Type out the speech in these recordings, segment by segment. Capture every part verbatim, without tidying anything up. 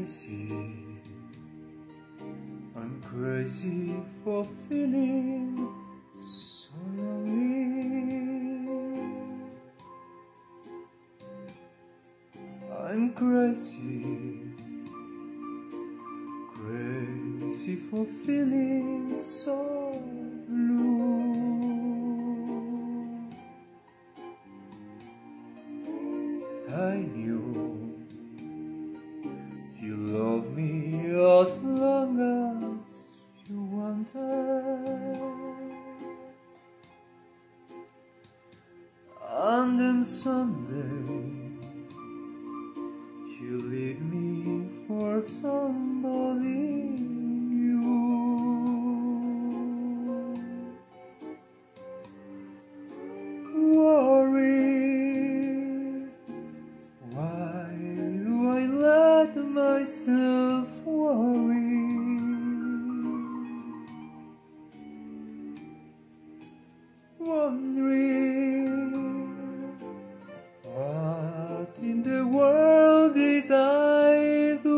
crazy, I'm crazy for feeling so lonely. I'm crazy, crazy for feeling so blue. I knew you love me as long as you wanted, and then someday you leave me for somebody new. Worry, why do I let myself worry? Wondering, what in the world did I do?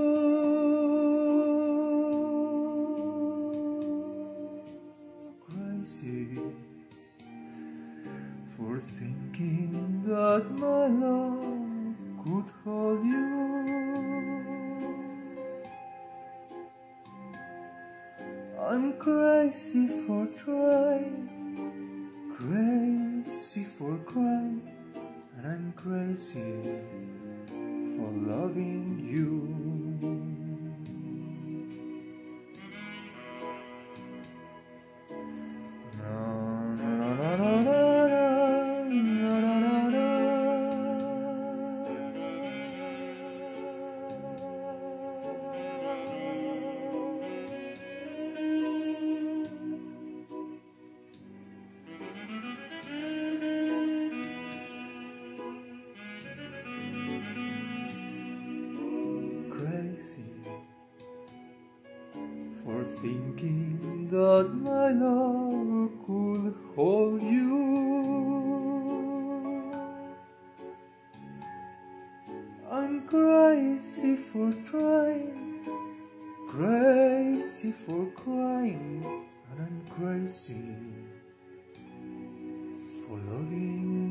Crazy for thinking that my love could hold you. I'm crazy for trying, crazy for crying, and I'm crazy for loving you. No, no, no, no, no, no, no, no, no, no. Crazy for thinking that my love could hold you. I'm crazy for trying, crazy for crying, and I'm crazy for loving